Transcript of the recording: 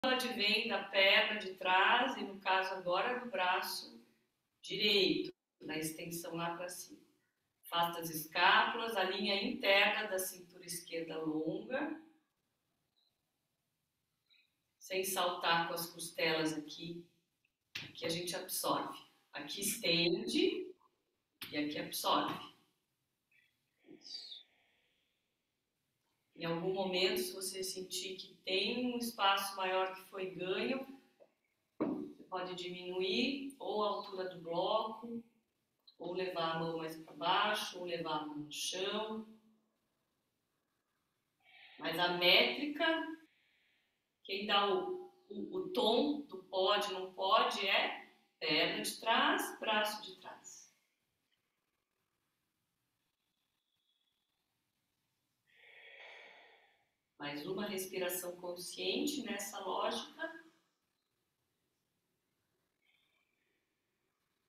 advém da perna de trás e, no caso agora, do braço direito, na extensão lá para cima. Afasta as escápulas, a linha interna da cintura esquerda longa, sem saltar com as costelas aqui. Aqui a gente absorve. Aqui estende e aqui absorve. Isso. Em algum momento, se você sentir que tem um espaço maior que foi ganho, você pode diminuir ou a altura do bloco, ou levar a mão mais para baixo, ou levar a mão no chão. Mas a métrica, quem dá o tom do pode, não pode, é perna de trás, braço de trás. Mais uma respiração consciente nessa lógica.